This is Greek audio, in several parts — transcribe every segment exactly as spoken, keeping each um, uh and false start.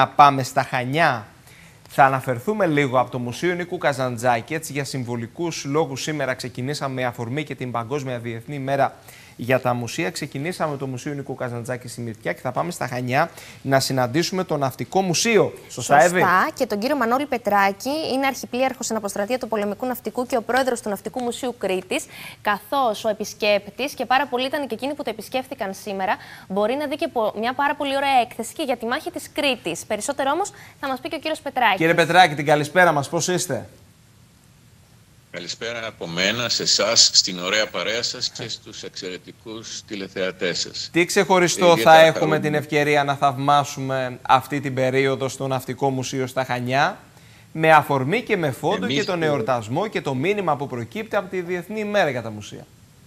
Να πάμε στα Χανιά. Θα αναφερθούμε λίγο από το Μουσείο Νίκου Καζαντζάκη. Έτσι, για συμβολικούς λόγους, σήμερα ξεκινήσαμε με αφορμή και την Παγκόσμια Διεθνή Μέρα για τα Μουσεία. Ξεκινήσαμε το Μουσείο Νίκου Καζαντζάκη στη Μυρτιά και θα πάμε στα Χανιά να συναντήσουμε το Ναυτικό Μουσείο. Σωστά, Εύη? Σωστά. Και τον κύριο Μανώλη Πετράκη, είναι αρχιπλήρχος στην Αποστρατεία του Πολεμικού Ναυτικού και ο πρόεδρος του Ναυτικού Μουσείου Κρήτης. Καθώς ο επισκέπτης, και πάρα πολλοί ήταν και εκείνοι που το επισκέφτηκαν σήμερα, μπορεί να δει και μια πάρα πολύ ωραία έκθεση και για τη μάχη της Κρήτης. Περισσότερο όμως θα μας πει και ο κύριος Πετράκη. Κύριε Πετράκη, την καλησπέρα μας, πώς είστε? Καλησπέρα από μένα, σε εσάς, στην ωραία παρέα σας και στους εξαιρετικούς τηλεθεατές σας. Τι ξεχωριστό θα έχουμε χαρούμε. την ευκαιρία να θαυμάσουμε αυτή την περίοδο στο Ναυτικό Μουσείο στα Χανιά, με αφορμή και με φόντο Εμείς και τον εορτασμό και το μήνυμα που προκύπτει από τη Διεθνή ημέρα για τα μουσεία?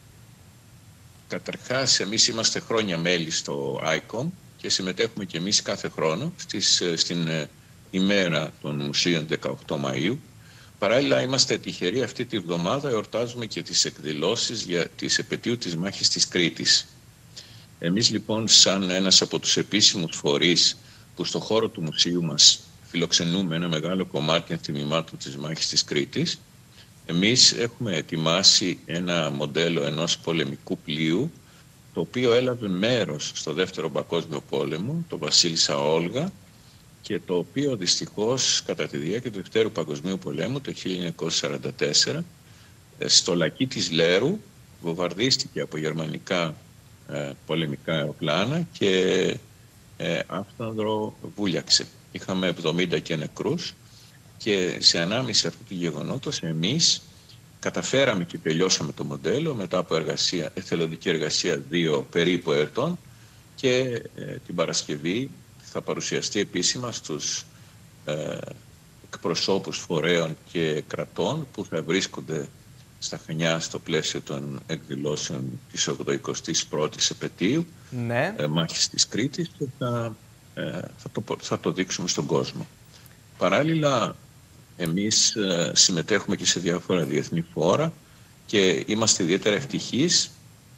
Καταρχάς, εμείς είμαστε χρόνια μέλη στο άικομ και συμμετέχουμε και εμείς κάθε χρόνο στις, στην ημέρα των μουσείων δεκαοκτώ Μαΐου. Παράλληλα, είμαστε τυχεροί, αυτή τη βδομάδα εορτάζουμε και τις εκδηλώσεις για τις επετείου της μάχης της Κρήτης. Εμείς λοιπόν, σαν ένας από τους επίσημους φορείς που στο χώρο του μουσείου μας φιλοξενούμε ένα μεγάλο κομμάτι ενθυμημάτων της μάχης της Κρήτης, εμείς έχουμε ετοιμάσει ένα μοντέλο ενός πολεμικού πλοίου, το οποίο έλαβε μέρος στο Δεύτερο Παγκόσμιο Πόλεμο, το Βασίλισσα Όλγα, και το οποίο δυστυχώς κατά τη διάρκεια του Δευτέρου Παγκοσμίου Πολέμου το χίλια εννιακόσια σαράντα τέσσερα στο λακκί της Λέρου βομβαρδίστηκε από γερμανικά ε, πολεμικά αεροπλάνα και ε, άφθανδρο βούλιαξε. Είχαμε εβδομήντα και νεκρούς και σε ανάμνηση αυτού του γεγονότος εμείς καταφέραμε και τελειώσαμε το μοντέλο μετά από εργασία, εθελοντική εργασία δύο περίπου ετών και ε, την Παρασκευή θα παρουσιαστεί επίσημα στους ε, εκπροσώπους φορέων και κρατών που θα βρίσκονται στα Χανιά στο πλαίσιο των εκδηλώσεων της ογδοηκοστής πρώτης επετείου ναι. ε, μάχης της Κρήτης και θα, ε, θα, το, θα το δείξουμε στον κόσμο. Παράλληλα, εμείς ε, συμμετέχουμε και σε διάφορα διεθνή φόρα και είμαστε ιδιαίτερα ευτυχείς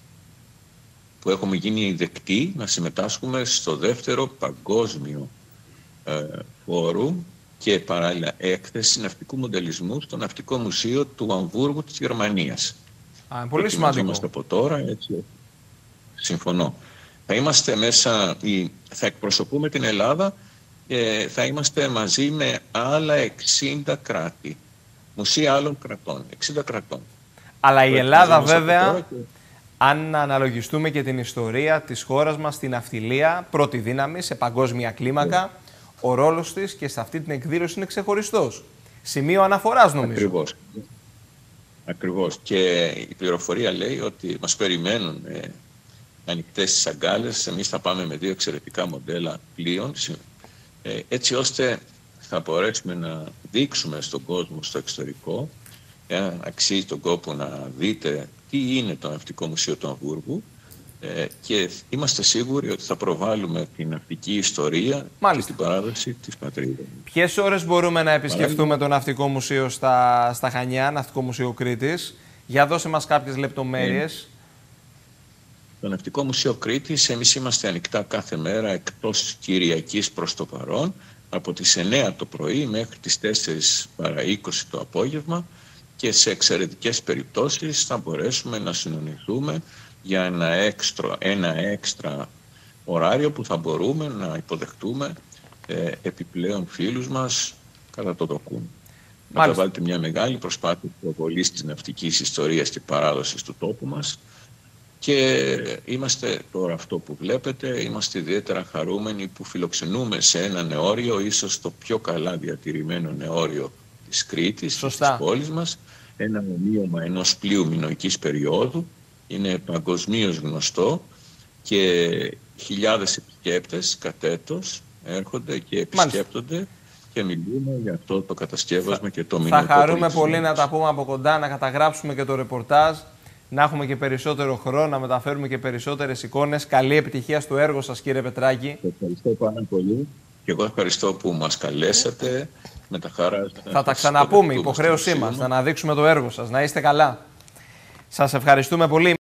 που έχουμε γίνει δεκτοί να συμμετάσχουμε στο δεύτερο παγκόσμιο ε, φόρουμ και παράλληλα έκθεση ναυτικού μοντελισμού στο Ναυτικό Μουσείο του Αμβούργου της Γερμανίας. Α, πολύ σημαντικό. Είμαστε από τώρα, έτσι. Συμφωνώ. Θα είμαστε μέσα, θα εκπροσωπούμε την Ελλάδα και θα είμαστε μαζί με άλλα εξήντα κράτη. Μουσεία άλλων κρατών, εξήντα κρατών. Αλλά η Ελλάδα βέβαια, και... αν αναλογιστούμε και την ιστορία της χώρας μας στην ναυτιλία, πρώτη δύναμη σε παγκόσμια κλίμακα, yeah. ο ρόλος της και σε αυτή την εκδήλωση είναι ξεχωριστός. Σημείο αναφοράς νομίζω. Ακριβώς. Ακριβώς. Και η πληροφορία λέει ότι μας περιμένουν ε, ανοιχτές τις αγκάλες. Εμείς θα πάμε με δύο εξαιρετικά μοντέλα πλοίων, ε, έτσι ώστε θα μπορέσουμε να δείξουμε στον κόσμο στο εξωτερικό, ε, αξίζει τον κόπο να δείτε τι είναι το Ναυτικό Μουσείο του Αμβούργου ε, και είμαστε σίγουροι ότι θα προβάλλουμε την ναυτική ιστορία Μάλιστα. και την παράδοση της πατρίδας. Ποιες ώρες μπορούμε να επισκεφτούμε το Ναυτικό Μουσείο στα, στα Χανιά, Ναυτικό Μουσείο Κρήτης? Για δώσε μας κάποιες λεπτομέρειες. Ε, το Ναυτικό Μουσείο Κρήτης, εμείς είμαστε ανοιχτά κάθε μέρα εκτός Κυριακής προς το παρόν, από τις εννιά το πρωί μέχρι τις τέσσερις παρά είκοσι το απόγευμα, και σε εξαιρετικές περιπτώσεις θα μπορέσουμε να συνονιθούμε για ένα έξτρα, ένα έξτρα ωράριο που θα μπορούμε να υποδεχτούμε ε, επιπλέον φίλους μας κατά το δοκούν. Καταβάλλεται μια μεγάλη προσπάθεια προβολής της ναυτικής ιστορίας και παράδοσης του τόπου μας και είμαστε τώρα αυτό που βλέπετε, είμαστε ιδιαίτερα χαρούμενοι που φιλοξενούμε σε ένα νεώριο, ίσως το πιο καλά διατηρημένο νεώριο της Κρήτης, Σωστά. της πόλης μας, ένα ομοίωμα ενός πλοίου μινωικής περίοδου, είναι παγκοσμίως γνωστό και χιλιάδες επισκέπτες κατ' έτος έρχονται και επισκέπτονται Μάλιστα. και μιλούμε για αυτό το κατασκεύασμα θα, και το μηνικό. Θα χαρούμε πολύ να τα πούμε από κοντά, να καταγράψουμε και το ρεπορτάζ, να έχουμε και περισσότερο χρόνο, να μεταφέρουμε και περισσότερες εικόνες. Καλή επιτυχία στο έργο σας, κύριε Πετράκη. Ευχαριστώ πάρα πολύ. Και εγώ ευχαριστώ που μας καλέσατε. Με τα χαρά. Θα τα ξαναπούμε, υποχρέωσή μας, να αναδείξουμε το έργο σας. Να είστε καλά. Σας ευχαριστούμε πολύ.